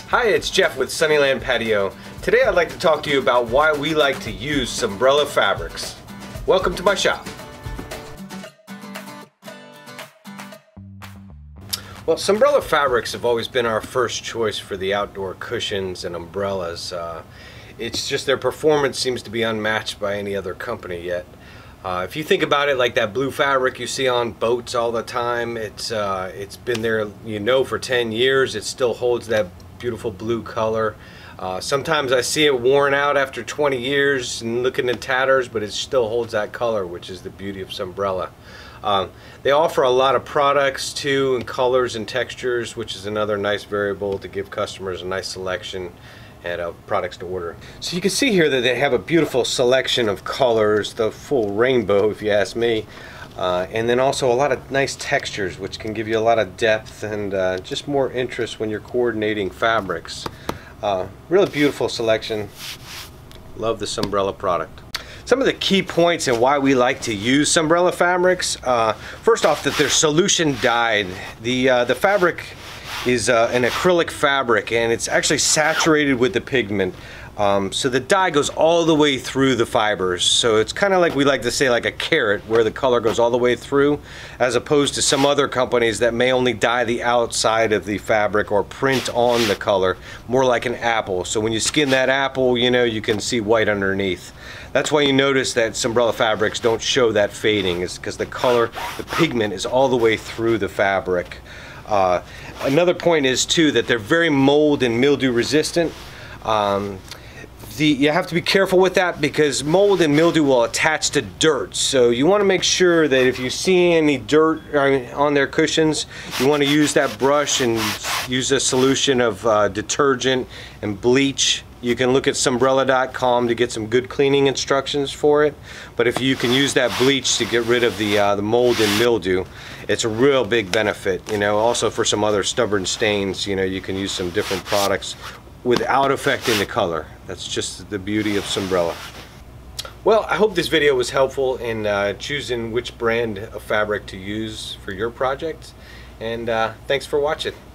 Hi, it's Jeff with Sunnyland Patio. Today I'd like to talk to you about why we like to use Sunbrella Fabrics. Welcome to my shop. Well, Sunbrella Fabrics have always been our first choice for the outdoor cushions and umbrellas. It's just their performance seems to be unmatched by any other company yet. If you think about it, like that blue fabric you see on boats all the time, it's been there, for 10 years. It still holds that beautiful blue color. Sometimes I see it worn out after 20 years and looking at tatters, but it still holds that color, which is the beauty of Sunbrella. They offer a lot of products too, and colors and textures, which is another nice variable to give customers a nice selection and products to order. So you can see here that they have a beautiful selection of colors, the full rainbow if you ask me, and then also a lot of nice textures, which can give you a lot of depth and just more interest when you're coordinating fabrics. Really beautiful selection. Love the Sunbrella product. Some of the key points and why we like to use Sunbrella Fabrics. First off, that they're solution dyed. The fabric is an acrylic fabric, and it's actually saturated with the pigment. So the dye goes all the way through the fibers. So it's kind of like we like to say like a carrot, where the color goes all the way through, as opposed to some other companies that may only dye the outside of the fabric or print on the color, more like an apple. So when you skin that apple, you can see white underneath. That's why you notice that Sunbrella Fabrics don't show that fading, is because the color, the pigment is all the way through the fabric. Another point is too that they're very mold and mildew resistant. You have to be careful with that, because mold and mildew will attach to dirt. So you want to make sure that if you see any dirt on their cushions, you want to use that brush and use a solution of detergent and bleach. You can look at sunbrella.com to get some good cleaning instructions for it. But if you can use that bleach to get rid of the mold and mildew, it's a real big benefit. Also for some other stubborn stains, you can use some different products without affecting the color. That's just the beauty of Sunbrella. Well, I hope this video was helpful in choosing which brand of fabric to use for your project. And thanks for watching.